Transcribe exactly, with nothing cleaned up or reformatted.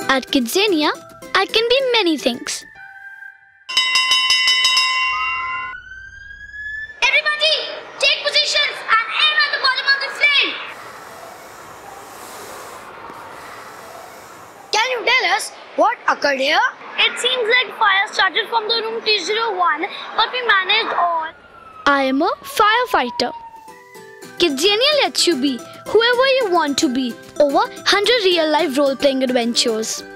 At KidZania, I can be many things. Everybody, take positions and aim at the bottom of the flame. Can you tell us what occurred here? It seems like fire started from the room T zero one, but we managed all. I am a firefighter. KidZania lets you be whoever you want to be over one hundred real-life role-playing adventures.